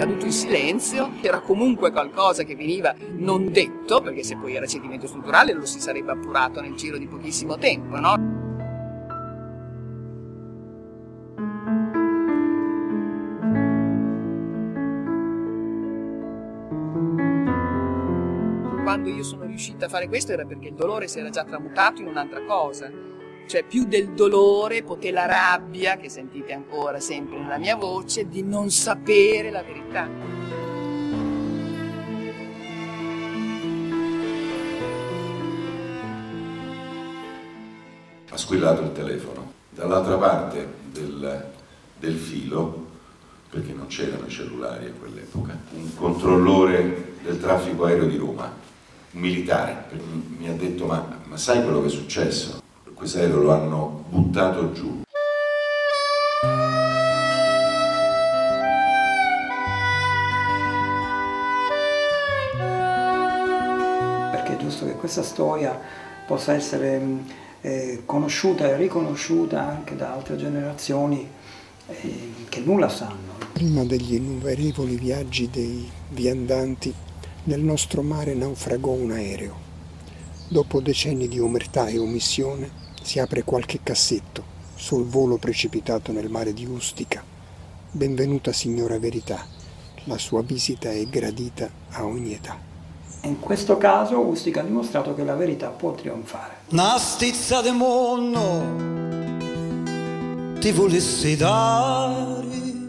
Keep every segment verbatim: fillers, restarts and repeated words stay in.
caduto in silenzio, era comunque qualcosa che veniva non detto, perché se poi era cedimento strutturale lo si sarebbe appurato nel giro di pochissimo tempo, no? Quando io sono riuscita a fare questo era perché il dolore si era già tramutato in un'altra cosa, cioè più del dolore poté la rabbia, che sentite ancora sempre nella mia voce, di non sapere la verità. Ha squillato il telefono. Dall'altra parte del, del filo, perché non c'erano i cellulari a quell'epoca, un controllore del traffico aereo di Roma, un militare, mi ha detto ma, ma sai quello che è successo? Questo aereo lo hanno buttato giù. Perché è giusto che questa storia possa essere eh, conosciuta e riconosciuta anche da altre generazioni eh, che nulla sanno. Prima degli innumerevoli viaggi dei viandanti, nel nostro mare naufragò un aereo. Dopo decenni di omertà e omissione, si apre qualche cassetto sul volo precipitato nel mare di Ustica. Benvenuta signora Verità, la sua visita è gradita a ogni età. In questo caso Ustica ha dimostrato che la verità può trionfare. Una stizza de mondo ti volessi dare,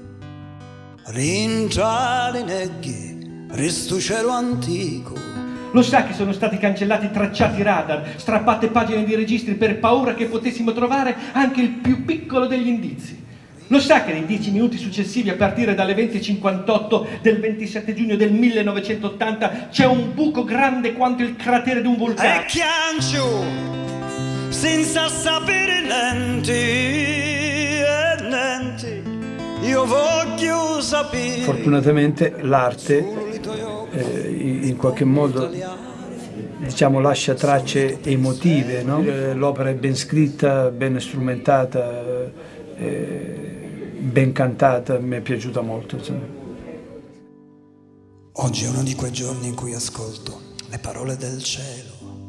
rinciare neghi, resto cielo antico. Lo sa che sono stati cancellati tracciati radar, strappate pagine di registri per paura che potessimo trovare anche il più piccolo degli indizi. Lo sa che nei dieci minuti successivi, a partire dalle venti e cinquantotto del ventisette giugno del millenovecentottanta, c'è un buco grande quanto il cratere di un vulcano. E chiancio, senza sapere niente, e niente, io voglio sapere. Fortunatamente l'arte eh, in qualche modo, diciamo, lascia tracce emotive, no? L'opera è ben scritta, ben strumentata, eh, ben cantata, mi è piaciuta molto, insomma. Oggi è uno di quei giorni in cui ascolto le parole del cielo,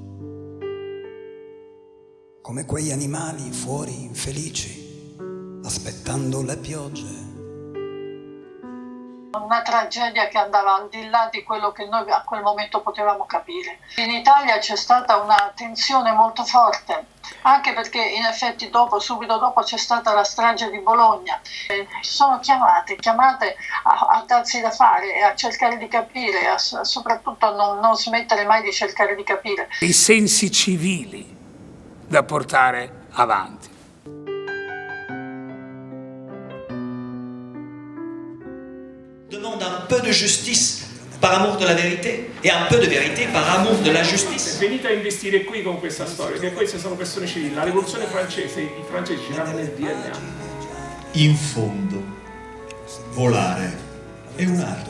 come quegli animali fuori infelici, aspettando le piogge. Una tragedia che andava al di là di quello che noi a quel momento potevamo capire. In Italia c'è stata una tensione molto forte, anche perché in effetti dopo, subito dopo c'è stata la strage di Bologna. E sono chiamate, chiamate a, a darsi da fare e a cercare di capire, a, soprattutto a non, non smettere mai di cercare di capire. I sensi civili da portare avanti. Demande un peu de justice par amour de la vérité e un peu de vérité par amour de la justice. Venite a investire qui con questa storia, che queste sono persone civili. La rivoluzione francese, i francesi ce l'hanno nel D N A. In fondo, volare è un'arte.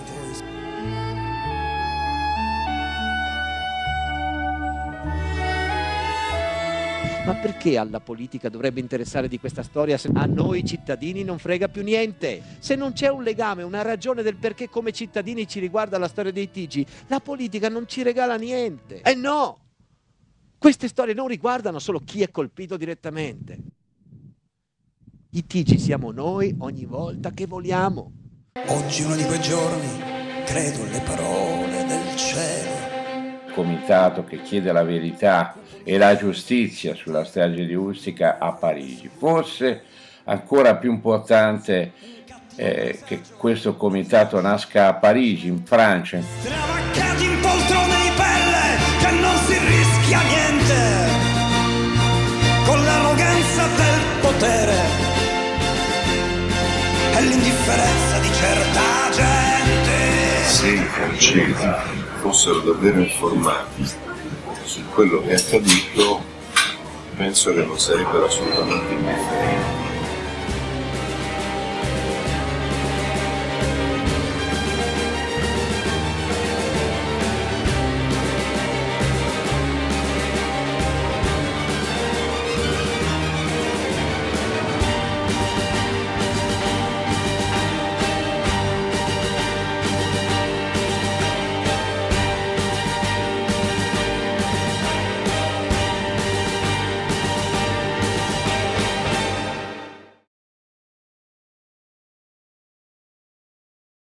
Ma perché alla politica dovrebbe interessare di questa storia se a noi cittadini non frega più niente? Se non c'è un legame, una ragione del perché come cittadini ci riguarda la storia dei T G, la politica non ci regala niente. E no! Queste storie non riguardano solo chi è colpito direttamente. I T G siamo noi ogni volta che voliamo. Oggi è uno di quei giorni, credo alle parole del cielo. Comitato che chiede la verità e la giustizia sulla strage di Ustica a Parigi. Forse ancora più importante eh, che questo comitato nasca a Parigi, in Francia. Travaccati in poltrone di pelle, che non si rischia niente, con l'arroganza del potere e l'indifferenza di certa gente. Se i francesi fossero davvero informati su quello che è accaduto, penso che non sarebbero assolutamente indifferenti.